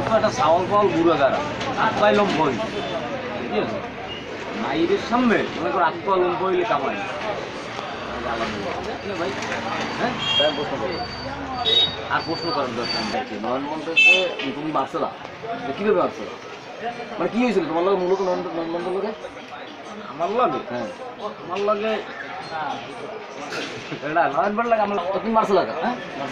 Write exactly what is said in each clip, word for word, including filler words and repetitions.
তো একটা চাউল পাওয়াল ঘুরে দাঁড়া হাত পায়ে লম্ব হইল ঠিক আছে মাইরের সামনে মনে করো হাত পায়ে লম্ব হইলে কামাই ভাই হ্যাঁ প্রশ্ন করো আর প্রশ্ন করার দরকার দেখছি নয়নমন্ত্রকে তুমি মারছিলা কীভাবে মারছিলা মানে কী হয়েছিল তোমার লগে মূলত নয়নমন্ত্রের লগে আমার লাগে হ্যাঁ আমার লাগে এটা নয়নবার লাগে আমার তুমি মারছিলা হ্যাঁ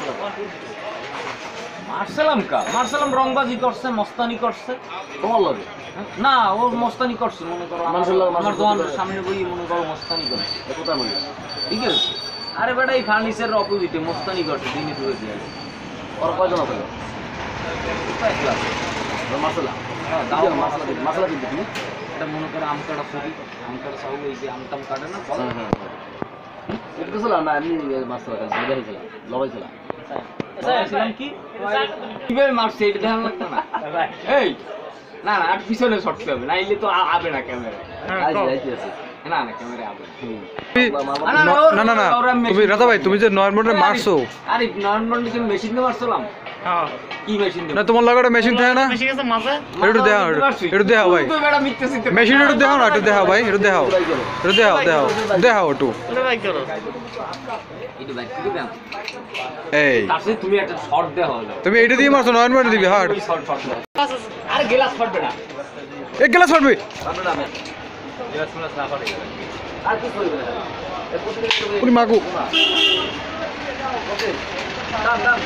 মারছিলাম কা মারছিলাম রংবাজি করছে মস্তানি করছে তোমার লাগে না ও মস্তানি করছে মনে করো আমার দোকান সামনে বই মনে করো মস্তানি করছে কোথায় বলি ঠিক আছে আরে বেটা এই ফার্নিচারের অপোজিটে মস্তানি করছে দিনে দূরে দিয়ে ওর কয়জন হবে মাসালা হ্যাঁ দাও মাসালা মাসালা কিন্তু তুমি এটা মনে করো আম কাটা ছবি আম কাটা সব ওই যে আমটাম কাটে না হ্যাঁ হ্যাঁ একটু ছিল না এমনি মাসালা কাজ মজা হয়েছিল লড়াইছিল কি কিভাবে মারছে এটা দেখা লাগতো না এই না না আর পিছনে সরতে হবে নাইলে তো আবে না ক্যামেরা না না ক্যামেরা আবে না না না তুমি রাজা ভাই তুমি যে নয়নমন্ডে মারছো আরে নয়নমন্ডে কি মেশিন দিয়ে মারছিলাম হ্যাঁ কি মেশিন দিয়ে না তোমার লাগা মেশিন থাকে না মেশিন আছে মাঝে একটু দেখাও একটু দেখাও ভাই তুই বেটা মিথ্যে সিথ্যে মেশিন একটু দেখাও না একটু দেখাও ভাই একটু দেখাও একটু দেখাও দেখাও দেখাও একটু ওরে ভাই করো এটা ভাই কি দাও এই তারপরে তুমি একটা শর্ট দেও হলো তুমি এইটা দিয়ে মারছো নয়নমন্ডে দিবি হাট শর্ট শর্ট আরে গ্লাস ফাটবে না এক গ্লাস ফাটবে ফাটবে না গ্লাস গ্লাস না ফাটে আর কি করবে না পুরি মাগু দাম দাম